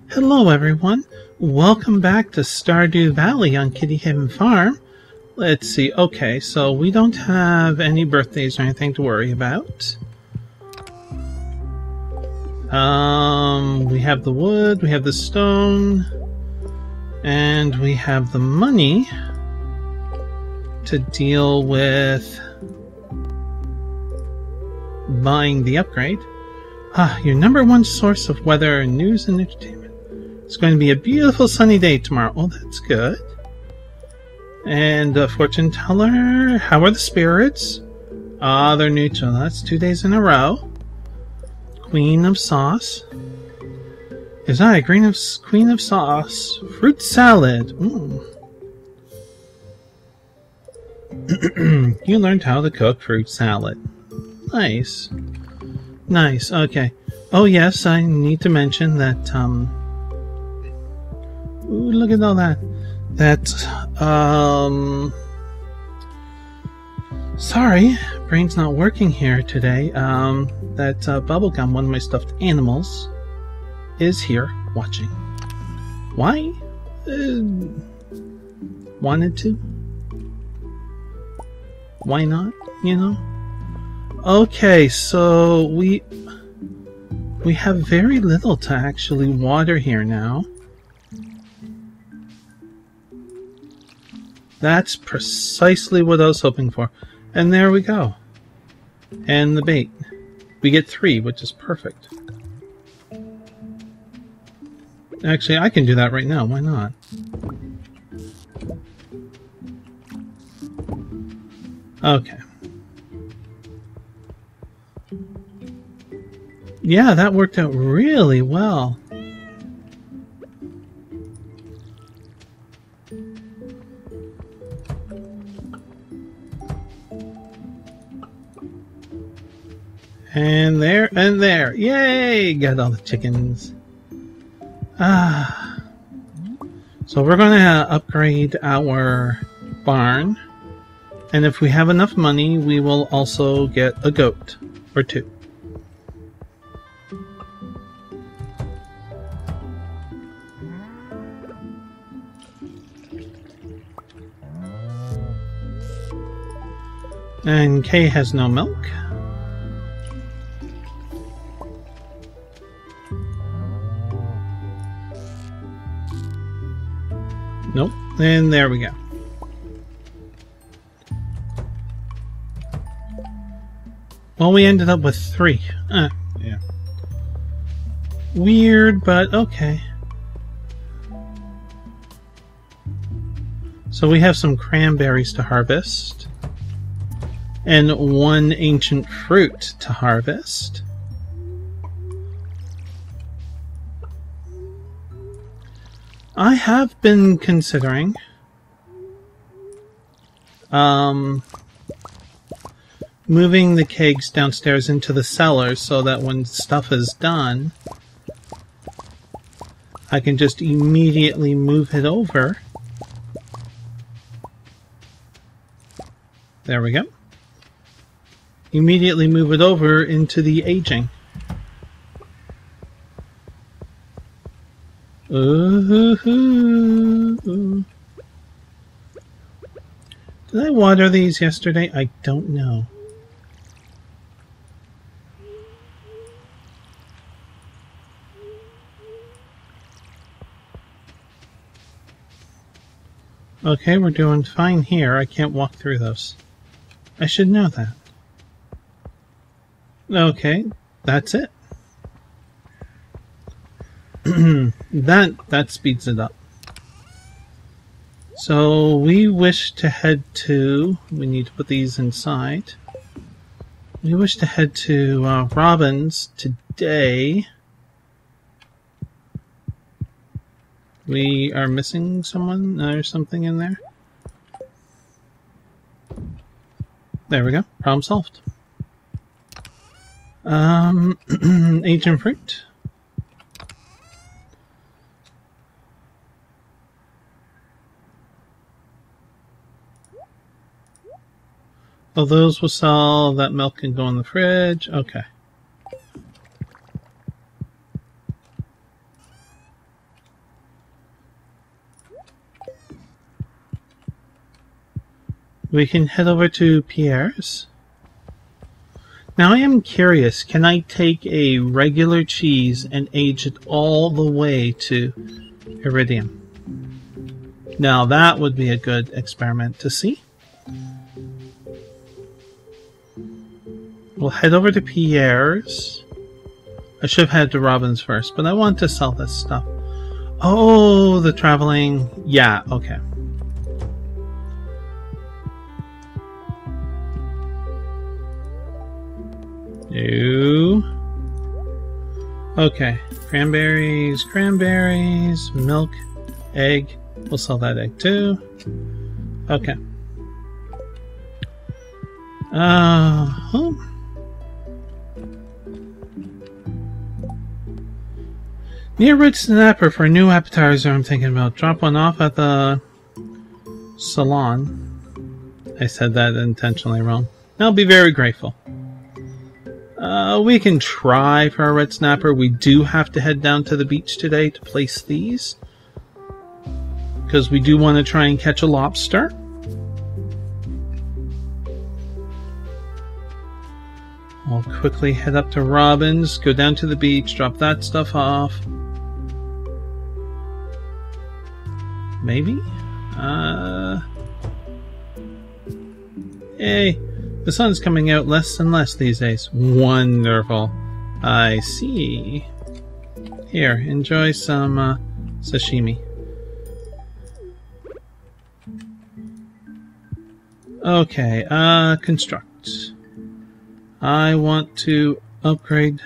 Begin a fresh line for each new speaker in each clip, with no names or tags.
Hello everyone, welcome back to Stardew Valley on Kitty Haven Farm. Let's see, okay, so we don't have any birthdays or anything to worry about. We have the wood, we have the stone, and we have the money to deal with buying the upgrade. Your number one source of weather, news, and entertainment. It's going to be a beautiful sunny day tomorrow. Oh, that's good. And fortune teller, how are the spirits? They're neutral. That's 2 days in a row. Queen of sauce. Is I queen of sauce? Fruit salad. You learned how to cook fruit salad. Nice. Nice. Okay. Oh yes, I need to mention that. Ooh, look at all that. Sorry, brain's not working here today. That bubblegum, one of my stuffed animals, is here watching. Why? Wanted to? Why not? You know? Okay, so we have very little to actually water here now. That's precisely what I was hoping for. And there we go. And the bait. We get 3, which is perfect. Actually, I can do that right now. Why not? Okay. Yeah, that worked out really well. And there, and there. Yay! Got all the chickens. So we're going to upgrade our barn. And if we have enough money, we will also get a goat. Or 2. And Kay has no milk. Nope. And there we go. Well, we ended up with 3. Yeah. Weird, but okay. So we have some cranberries to harvest. And 1 ancient fruit to harvest. I have been considering moving the kegs downstairs into the cellar so that when stuff is done, I can just immediately move it over. There we go. Immediately move it over into the aging. Ooh. Did I water these yesterday? I don't know. Okay, we're doing fine here. I can't walk through those. I should know that. Okay, that's it. that speeds it up. So we wish to head to, we need to put these inside. We wish to head to Robin's today. We are missing someone or something in there. There we go. Problem solved. Ancient fruit. Oh, those will sell. That milk can go in the fridge. Okay. We can head over to Pierre's. Now I am curious, can I take a regular cheese and age it all the way to Iridium? Now that would be a good experiment to see. We'll head over to Pierre's. I should have headed to Robin's first, but I want to sell this stuff. Oh, the traveling. Yeah, okay. No. Okay. Cranberries, cranberries, milk, egg. We'll sell that egg too. Okay. Near Red Snapper for a new appetizer I'm thinking about. Drop one off at the salon. I said that intentionally wrong. I'll be very grateful. We can try for a red snapper. We do have to head down to the beach today to place these, because we do want to try and catch a lobster. We'll quickly head up to Robin's, go down to the beach, drop that stuff off. Maybe? Hey. The sun's coming out less and less these days. Wonderful. I see. Here, enjoy some sashimi. Okay, construct. I want to upgrade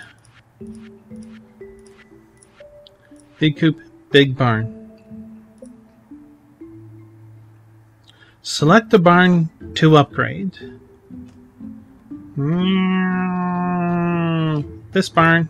big coop, big barn. Select the barn to upgrade. This barn.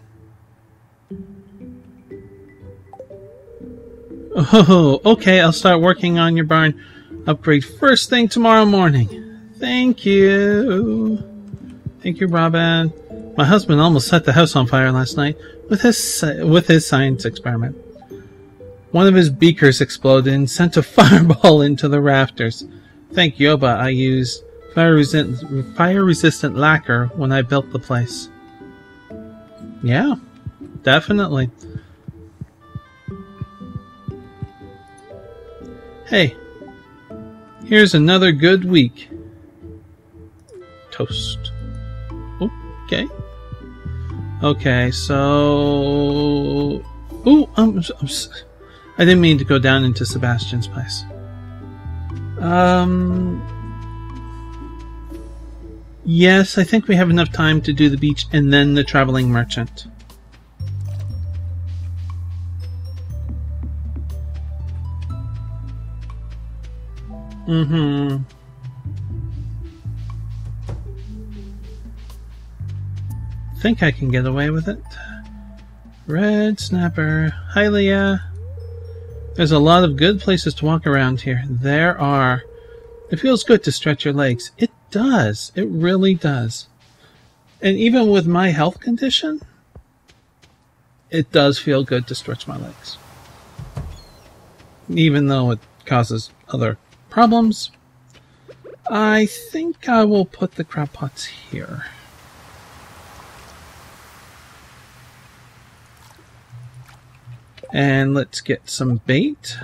Oh, okay, I'll start working on your barn upgrade first thing tomorrow morning. Thank you. Thank you, Robin. My husband almost set the house on fire last night with his science experiment. One of his beakers exploded and sent a fireball into the rafters. Thank Yoba, I used fire-resistant lacquer when I built the place. Yeah, definitely. Hey, here's another good week. Toast. Okay. Okay, so... Ooh, I didn't mean to go down into Sebastian's place. Yes, I think we have enough time to do the beach and then the traveling merchant. Think I can get away with it. Red Snapper. Hi, Leah. There's a lot of good places to walk around here. There are. It feels good to stretch your legs. It does. It really does. And even with my health condition, it does feel good to stretch my legs. Even though it causes other problems. I think I will put the crab pots here. And let's get some bait.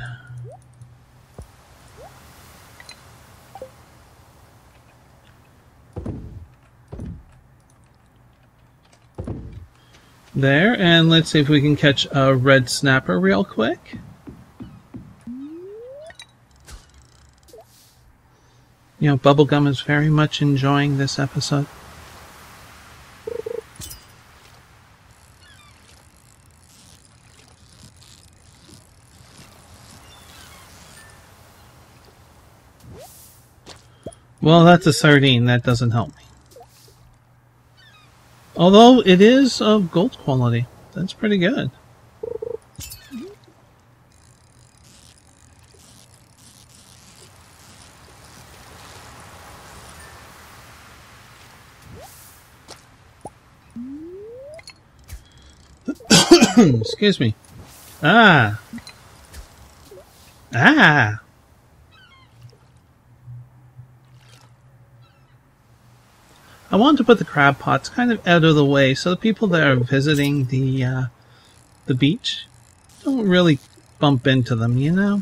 There, and let's see if we can catch a red snapper real quick. You know, Bubblegum is very much enjoying this episode. Well, that's a sardine. That doesn't help me. Although it is of gold quality. That's pretty good. Excuse me. Ah. I want to put the crab pots kind of out of the way so the people that are visiting the beach don't really bump into them, you know?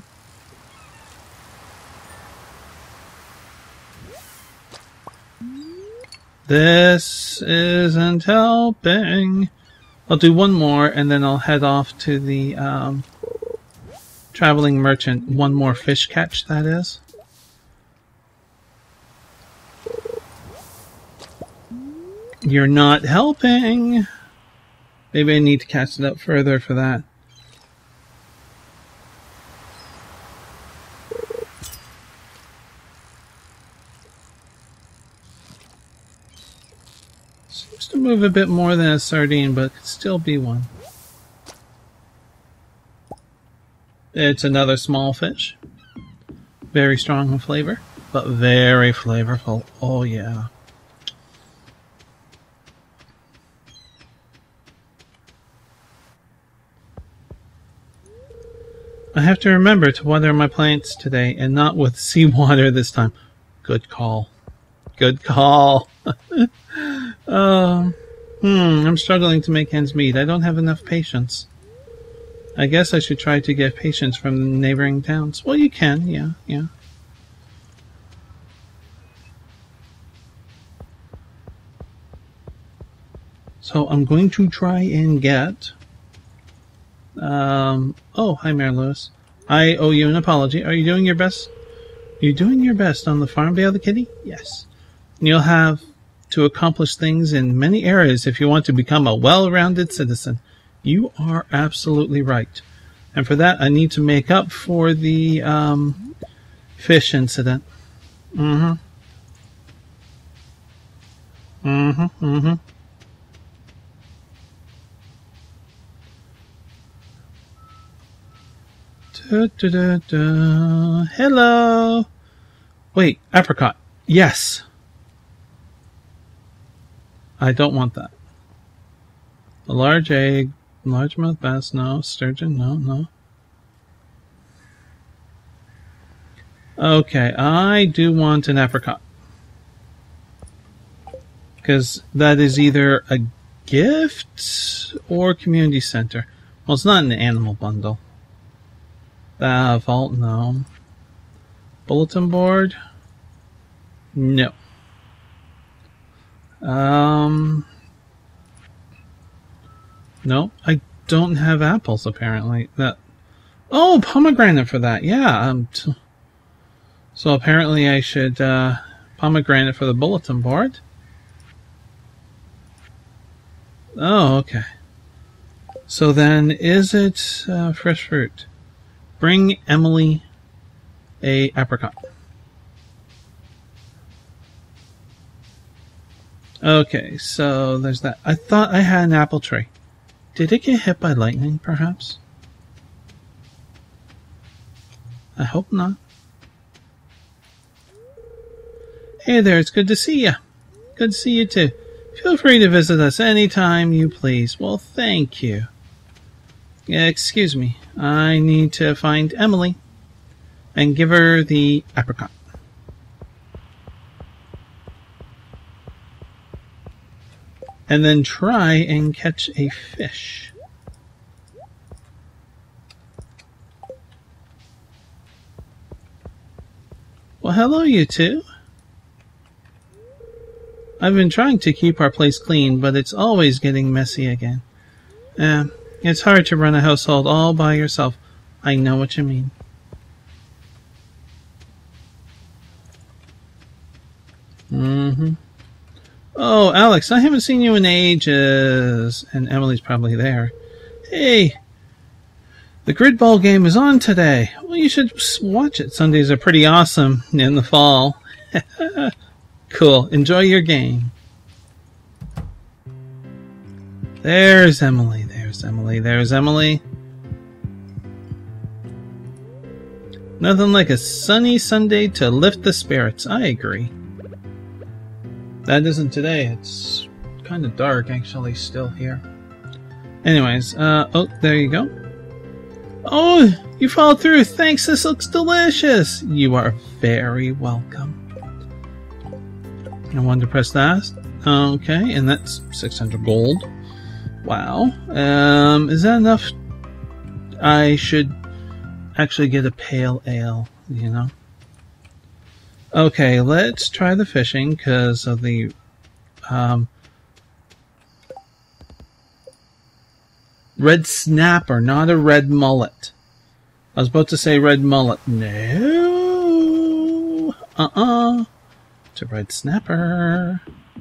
This isn't helping. I'll do one more and then I'll head off to the traveling merchant. One more fish catch, that is. You're not helping. Maybe I need to cast it up further for that. Seems to move a bit more than a sardine, but it could still be one. It's another small fish. Very strong in flavor, but very flavorful. Oh yeah. I have to remember to water my plants today and not with seawater this time. Good call. Good call. I'm struggling to make ends meet. I don't have enough patience. I guess I should try to get patience from the neighboring towns. Well, you can, yeah. So I'm going to try and get... oh, hi, Mayor Lewis. I owe you an apology. Are you doing your best? You're doing your best on the farm, Bale the Kitty? Yes. You'll have to accomplish things in many areas if you want to become a well-rounded citizen. You are absolutely right. And for that, I need to make up for the fish incident. Mm-hmm. Hello. Wait, apricot. Yes. I don't want that. A large egg, largemouth bass, no. Sturgeon, no. Okay, I do want an apricot. Because that is either a gift or community center. Well, it's not an animal bundle. Vault, no. Bulletin board? No. No, I don't have apples apparently. Oh, pomegranate for that. Yeah. So apparently I should pomegranate for the bulletin board. Oh, okay. So then, is it fresh fruit? Bring Emily a apricot. Okay, so there's that. I thought I had an apple tree. Did it get hit by lightning, perhaps? I hope not. Hey there, it's good to see you. Good to see you too. Feel free to visit us anytime you please. Well, thank you. Excuse me. I need to find Emily and give her the apricot. And then try and catch a fish. Well, hello, you two. I've been trying to keep our place clean, but it's always getting messy again. It's hard to run a household all by yourself. I know what you mean. Oh, Alex, I haven't seen you in ages. And Emily's probably there. Hey, the grid ball game is on today. Well, you should watch it. Sundays are pretty awesome in the fall. Cool. Enjoy your game. There's Emily. There's Emily. There's Emily. Nothing like a sunny Sunday to lift the spirits. I agree. That isn't today. It's kind of dark, actually, still here. Anyways, oh, there you go. Oh, you followed through. Thanks, this looks delicious. You are very welcome. I wanted to press that. Okay, and that's 600 gold. Wow. Is that enough? I should actually get a pale ale, you know? Okay, let's try the fishing because of the red snapper, not a red mullet. I was about to say red mullet. No. It's a red snapper.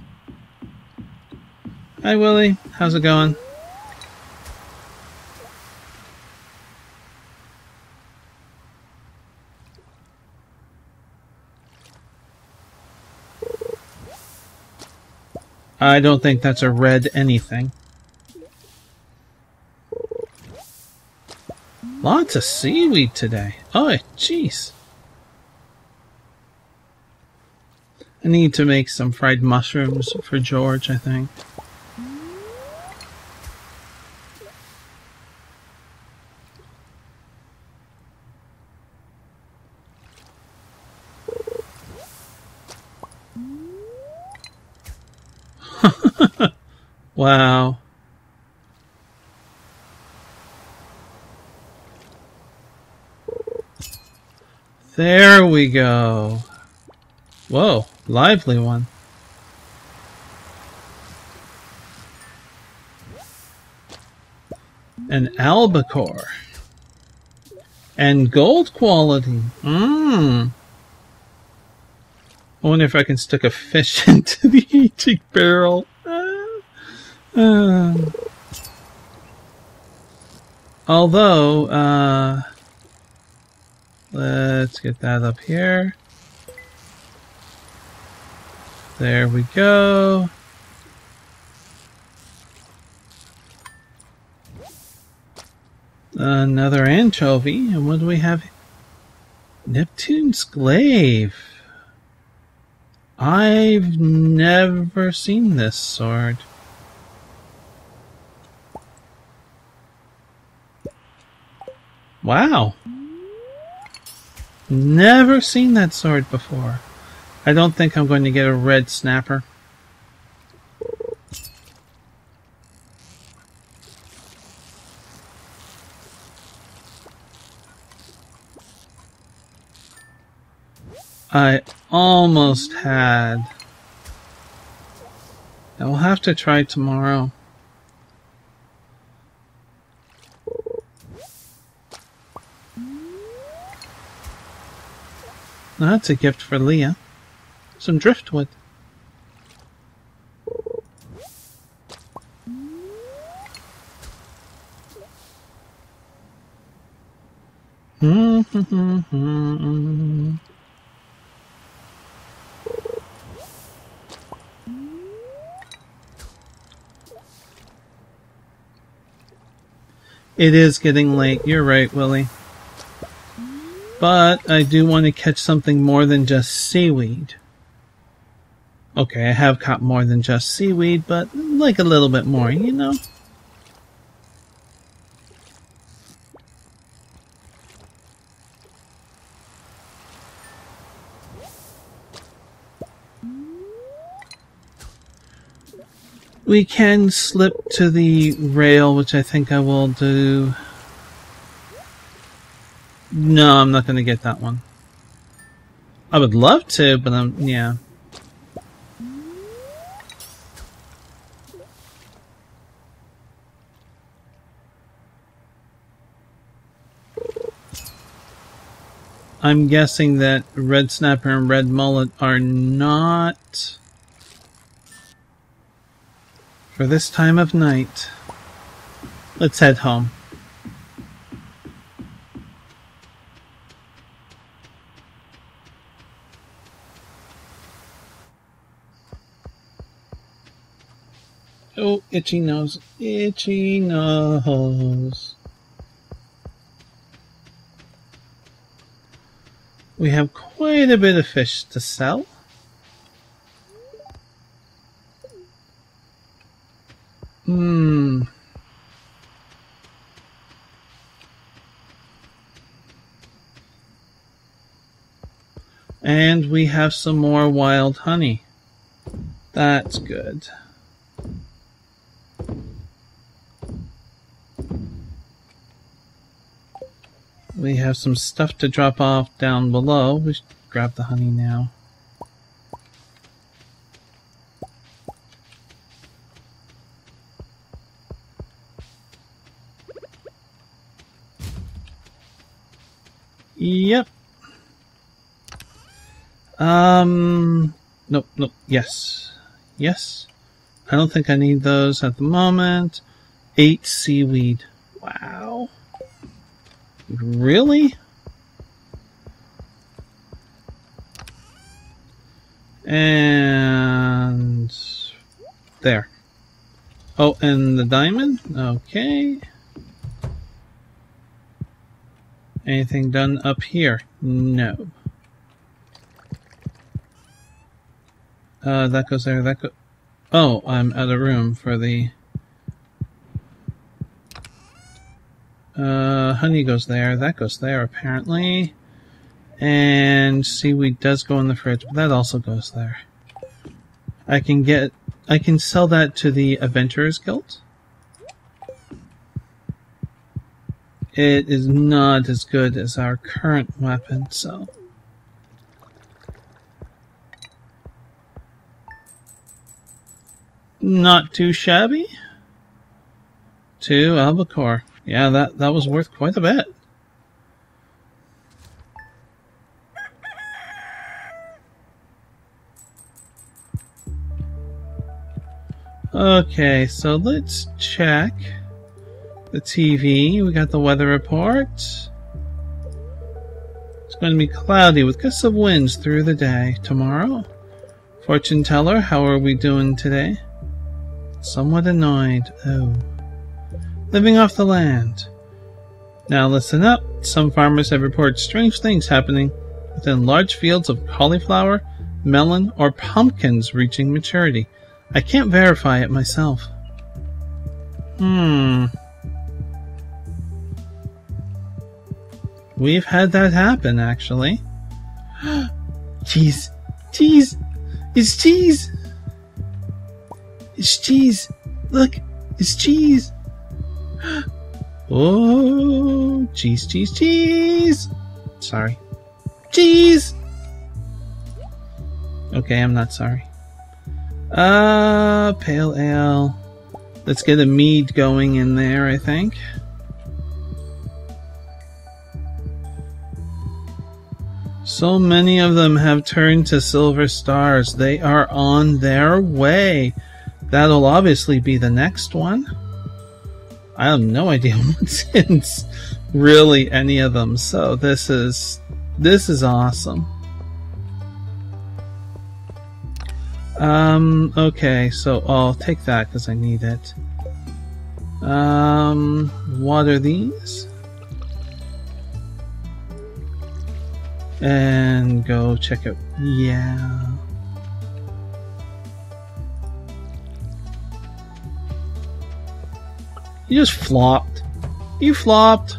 Hi, Willie. How's it going? I don't think that's a red anything. Lots of seaweed today. Oh, jeez. I need to make some fried mushrooms for George, I think. Wow. There we go. Whoa, lively one. An albacore. And gold quality. I wonder if I can stick a fish into the aging barrel. Although, let's get that up here. There we go. Another anchovy. And what do we have? Neptune's glaive. I've never seen this sword. Wow. Never seen that sword before. I don't think I'm going to get a red snapper. I almost had. I will have to try tomorrow. That's a gift for Leah. Some driftwood. It is getting late. You're right, Willie. But I do want to catch something more than just seaweed. Okay, I have caught more than just seaweed, but like a little bit more, you know? We can slip to the rail, which I think I will do. No, I'm not going to get that one. I would love to, but yeah. I'm guessing that red snapper and red mullet are not for this time of night. Let's head home. Oh, itchy nose. Itchy nose. We have quite a bit of fish to sell. And we have some more wild honey That's good. We have some stuff to drop off down below. We should grab the honey now. Yep. Nope, nope, yes. Yes. I don't think I need those at the moment. 8 seaweed. Wow. Really? And there. Oh, and the diamond? Okay. Anything done up here? No. That goes there, that goes... Oh, I'm out of room for the... honey goes there, that goes there apparently. And seaweed does go in the fridge, but that also goes there. I can sell that to the Adventurers Guild. It is not as good as our current weapon, so... Not too shabby. 2 albacore. Yeah, that was worth quite a bit. Okay, so let's check the TV. We got the weather report. It's going to be cloudy with gusts of winds through the day tomorrow. Fortune teller, how are we doing today? Somewhat annoyed. Oh. Living off the land. Now listen up. Some farmers have reported strange things happening within large fields of cauliflower, melon, or pumpkins reaching maturity. I can't verify it myself. We've had that happen, actually. Cheese! Cheese! It's cheese! It's cheese! Look! It's cheese! Oh! Cheese, cheese, cheese! Sorry. Cheese! Okay, I'm not sorry. Pale ale. Let's get a mead going in there, I think. So many of them have turned to silver stars. They are on their way. That'll obviously be the next one. I have no idea what's in really any of them, so this is awesome. Okay, so I'll take that because I need it. Water these. And go check out. Yeah. You just flopped. You flopped.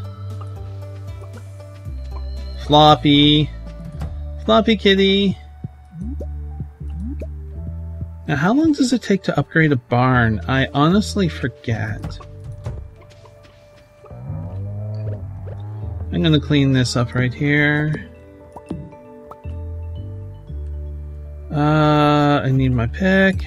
Floppy. Floppy kitty. Now, how long does it take to upgrade a barn? I honestly forget. I'm gonna clean this up right here. I need my pick.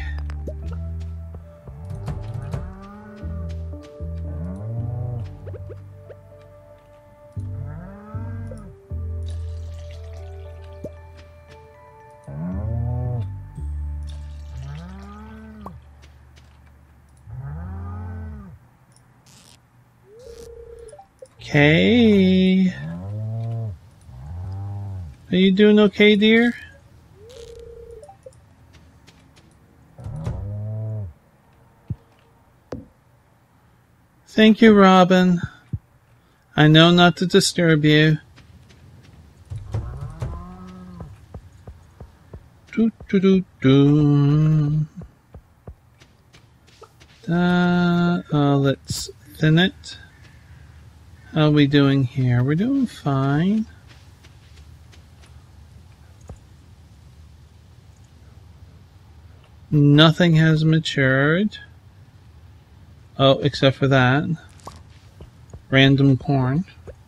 Okay. Are you doing okay, dear? Thank you, Robin. I know not to disturb you. Do, do, do, do. Let's thin it. How are we doing here? We're doing fine. Nothing has matured. Oh, except for that. Random corn.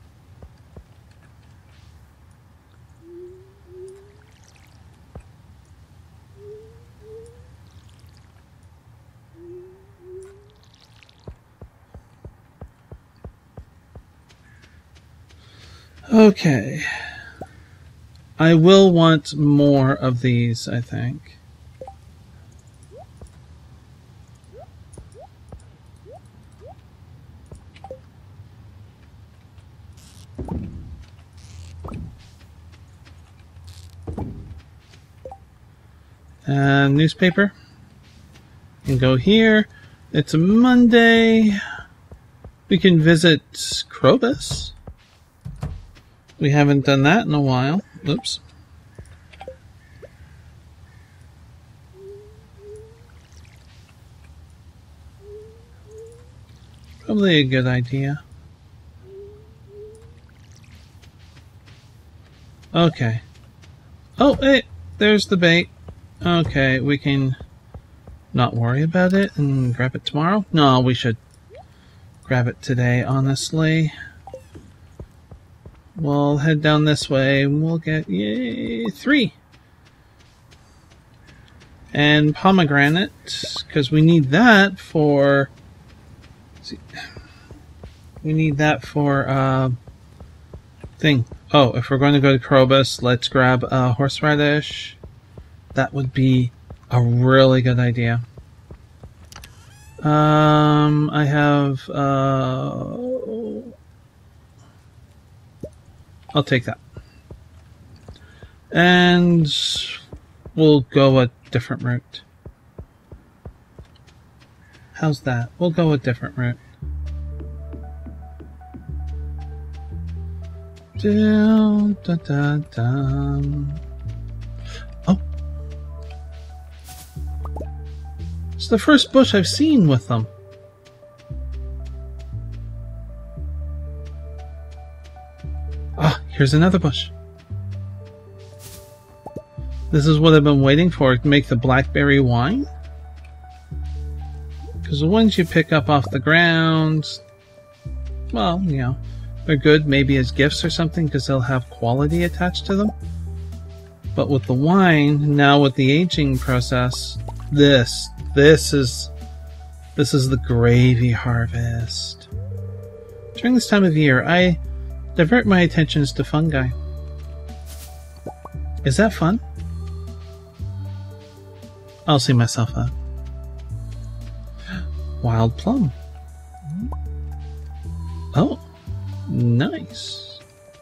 Okay. I will want more of these, I think. Newspaper. And go here. It's a Monday. We can visit Krobus. We haven't done that in a while. Oops. Probably a good idea. Okay. Oh, hey, there's the bait. Okay, we can not worry about it and grab it tomorrow. No, we should grab it today, honestly. We'll head down this way and we'll get, yay, 3. And pomegranate, because we need that for, thing. Oh, if we're going to go to Krobus, let's grab a horseradish. That would be a really good idea. I have, I'll take that. And we'll go a different route. How's that? We'll go a different route. Dun, dun, dun, dun. Oh. It's the first bush I've seen with them. Ah, here's another bush. This is what I've been waiting for, to make the blackberry wine. Because the ones you pick up off the ground, well, you know, they're good maybe as gifts or something because they'll have quality attached to them. But with the wine, now with the aging process, this is the gravy harvest. During this time of year, I divert my attentions to fungi. Is that fun? I'll see myself out. Wild plum. Oh, nice.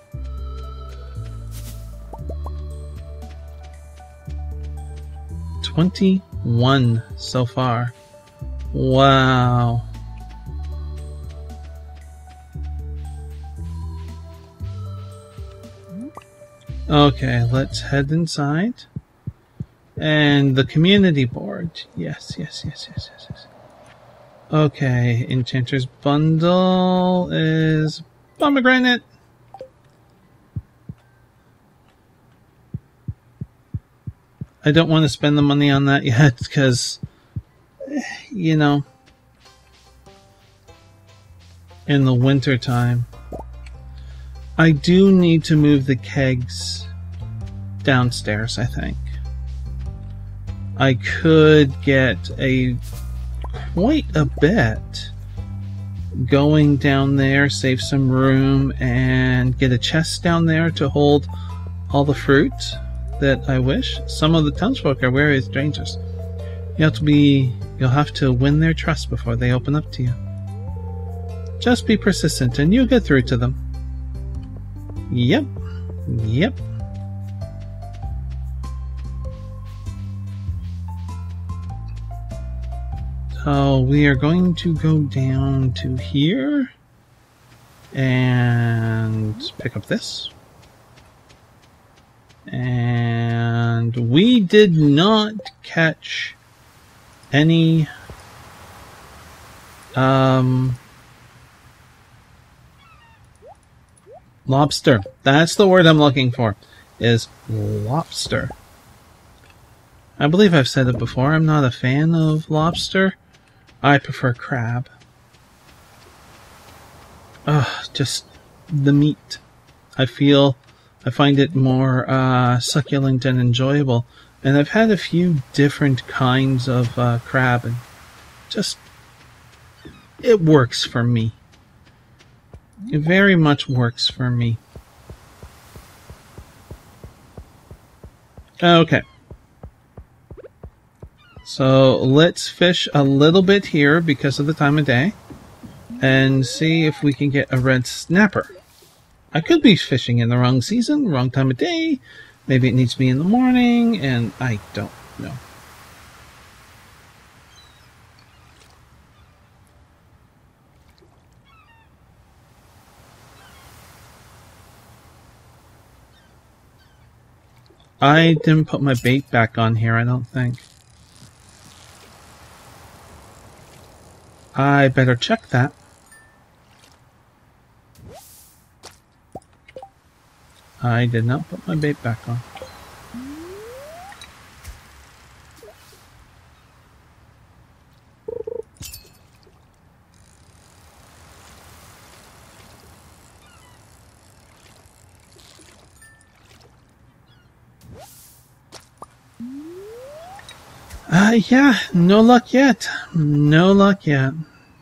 $21 so far. Wow. Okay, let's head inside. And the community board. Yes. Okay, Enchanter's Bundle is pomegranate. I don't want to spend the money on that yet because, you know, in the winter time. I do need to move the kegs downstairs, I think. I could get quite a bit going down there, save some room, and get a chest down there to hold all the fruit that I wish. Some of the townsfolk are wary of strangers. You'll have to win their trust before they open up to you. Just be persistent and you'll get through to them. Yep. So we are going to go down to here and pick up this. And we did not catch any lobster. That's the word I'm looking for, is lobster. I believe I've said it before, I'm not a fan of lobster. I prefer crab. Just the meat. I find it more succulent and enjoyable. And I've had a few different kinds of crab, and just, it works for me. It very much works for me. Okay. So let's fish a little bit here because of the time of day and see if we can get a red snapper. I could be fishing in the wrong season, wrong time of day. Maybe it needs to be in the morning, and I don't know. I didn't put my bait back on here, I don't think. I better check that. I did not put my bait back on. Yeah, no luck yet. No luck yet.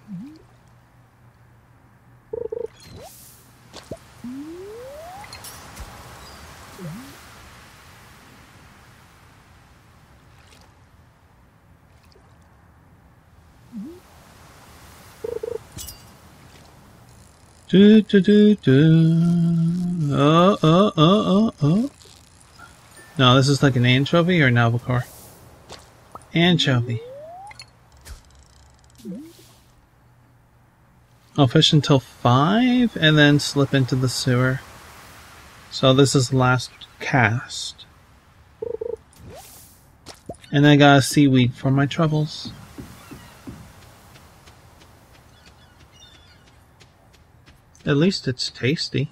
Do do do do. Oh. No, this is like an anchovy or an albacore. Anchovy. I'll fish until 5 and then slip into the sewer. So this is the last cast. And I got a seaweed for my troubles. At least it's tasty.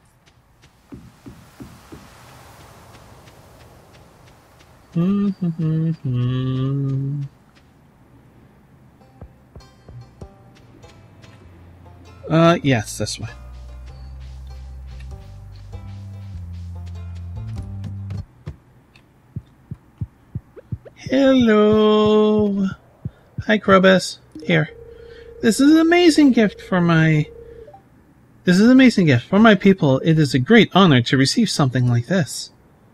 Yes, this way. Hello. Hi, Krobus. Here. This is an amazing gift for my people. It is a great honor to receive something like this.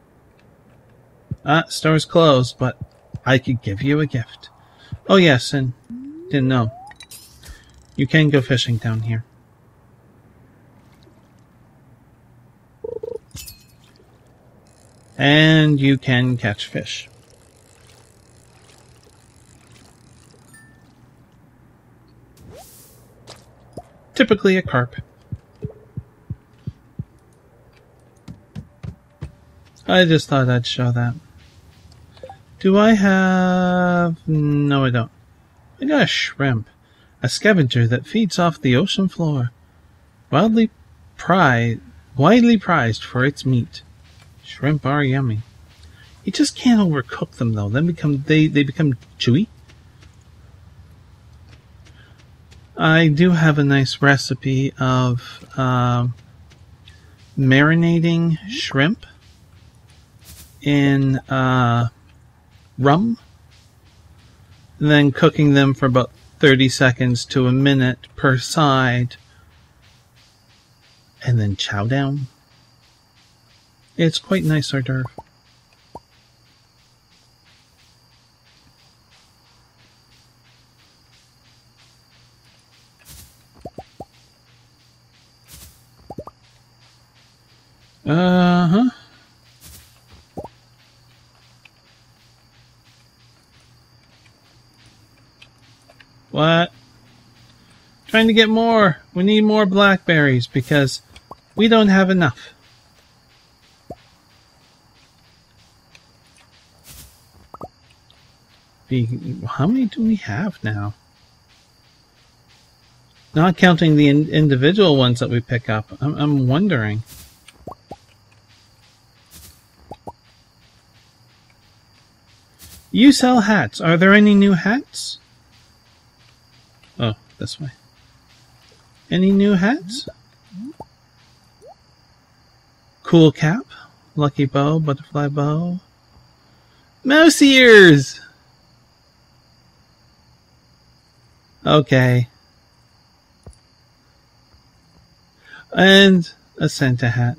Store's closed, but I could give you a gift. Oh yes, and didn't know. You can go fishing down here. And you can catch fish. Typically a carp. I just thought I'd show that. Do I have... No, I don't. I got a shrimp. A scavenger that feeds off the ocean floor. Widely prized for its meat. Shrimp are yummy. You just can't overcook them though. Then they become chewy. I do have a nice recipe of marinating shrimp in rum, then cooking them for about 30 seconds to a minute per side, and then chow down. It's quite nice hors d'oeuvre. What? Trying to get more. We need more blackberries because we don't have enough. How many do we have now? Not counting the individual ones that we pick up. I'm wondering. You sell hats. Are there any new hats? Oh, this way. Any new hats? Cool cap. Lucky bow. Butterfly bow. Mouse ears! Okay. And a Santa hat.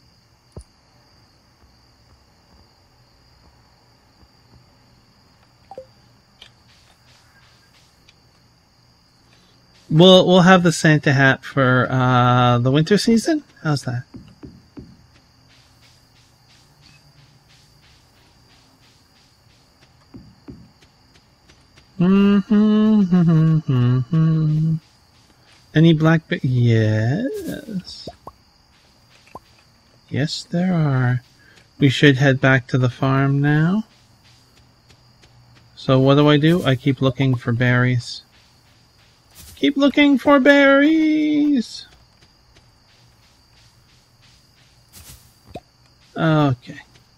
We'll have the Santa hat for the winter season. How's that? Any blackberry? Yes. Yes, there are. We should head back to the farm now. So what do? I keep looking for berries. Keep looking for berries! Okay.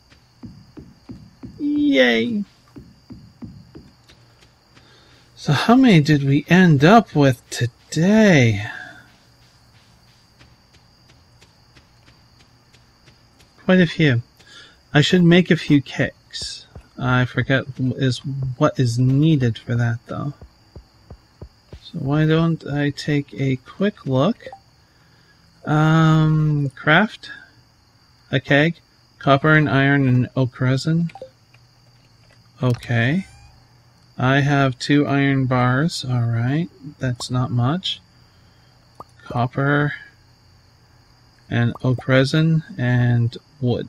Yay! So how many did we end up with today? Quite a few. I should make a few cakes. I forget what is needed for that though. So why don't I take a quick look? Craft a keg, copper and iron and oak resin. Okay. I have 2 iron bars. Alright, that's not much. Copper and oak resin and wood.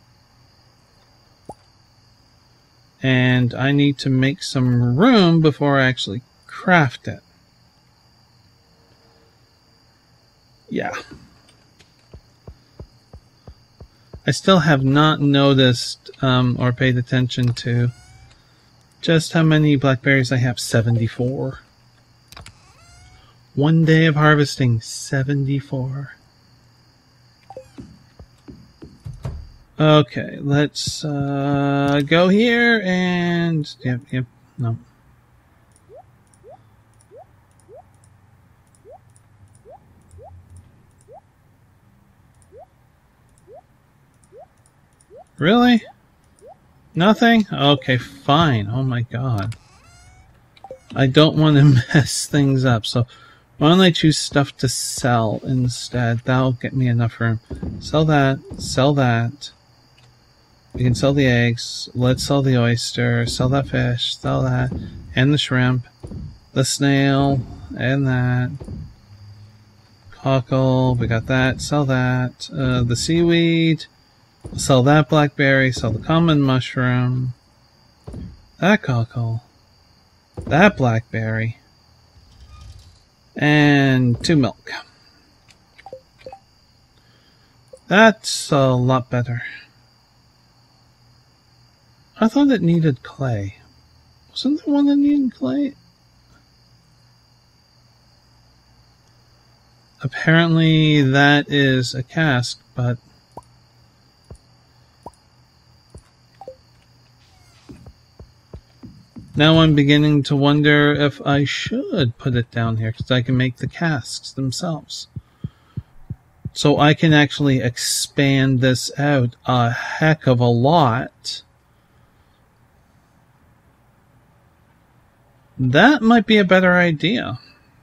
And I need to make some room before I actually craft it. Yeah. I still have not noticed or paid attention to just how many blackberries I have. 74. 1 day of harvesting, 74. Okay, let's go here and... Yep, no. Really? Nothing? Okay, fine. Oh my god. I don't want to mess things up, so why don't I choose stuff to sell instead? That'll get me enough room. Sell that, sell that. We can sell the eggs. Let's sell the oyster, sell that fish, sell that, and the shrimp, the snail, and that. Cockle, we got that, sell that. The seaweed. Sell that blackberry, sell the common mushroom, that cockle, that blackberry, and 2 milk. That's a lot better. I thought it needed clay. Wasn't there one that needed clay? Apparently that is a cask, but now I'm beginning to wonder if I should put it down here, because I can make the casks themselves. So I can actually expand this out a heck of a lot. That might be a better idea.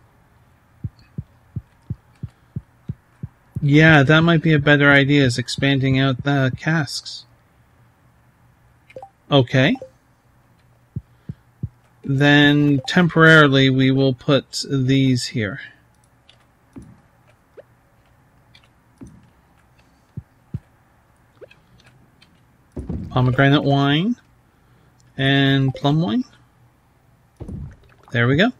Yeah, that might be a better idea, is expanding out the casks. Okay. Then temporarily we will put these here. Pomegranate wine and plum wine. There we go.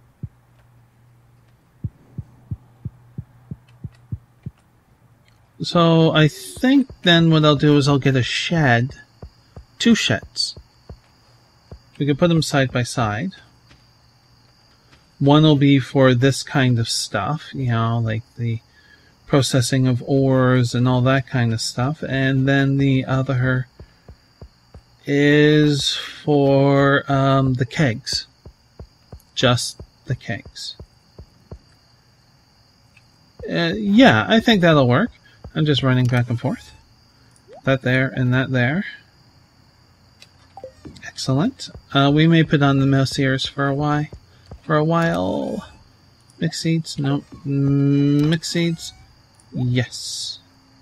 So I think then what I'll do is I'll get a shed, 2 sheds. We can put them side by side. One will be for this kind of stuff, you know, like the processing of ores and all that kind of stuff. And then the other is for the kegs. Just the kegs. Yeah, I think that'll work. I'm just running back and forth. That there and that there. Excellent. We may put on the mouse ears for a while. Mix seeds? No. Mix seeds? Yes.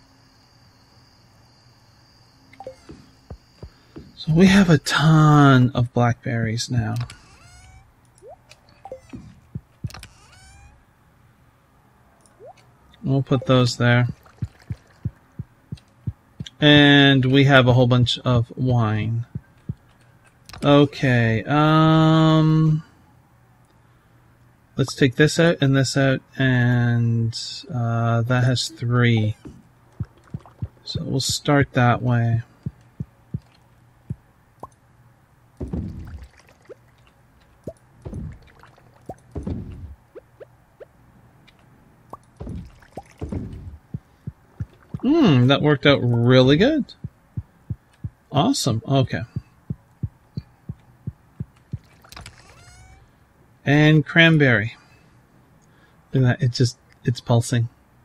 So we have a ton of blackberries now. We'll put those there. And we have a whole bunch of wine. Okay, let's take this out, and that has 3. So we'll start that way. That worked out really good. Awesome. Okay. And cranberry. Look at that. It's pulsing.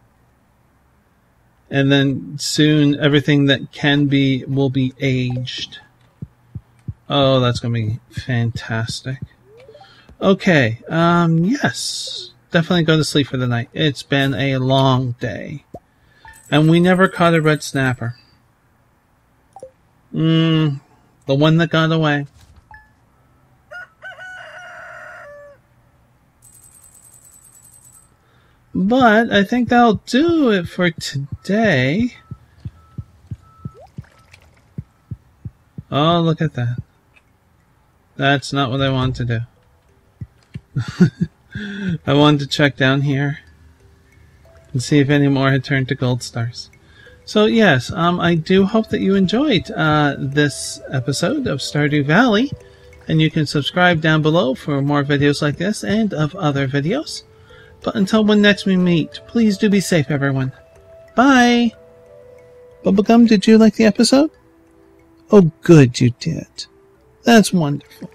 And then soon everything that can be will be aged. Oh, that's going to be fantastic. Okay. Yes. Definitely go to sleep for the night. It's been a long day. And we never caught a red snapper. The one that got away. But I think that'll do it for today. Oh, look at that. That's not what I wanted to do. I wanted to check down here and see if any more had turned to gold stars. So yes, I do hope that you enjoyed this episode of Stardew Valley, and you can subscribe down below for more videos like this and of other videos. But until when next we meet, please do be safe, everyone. Bye! Bubblegum, did you like the episode? Oh, good, you did. That's wonderful.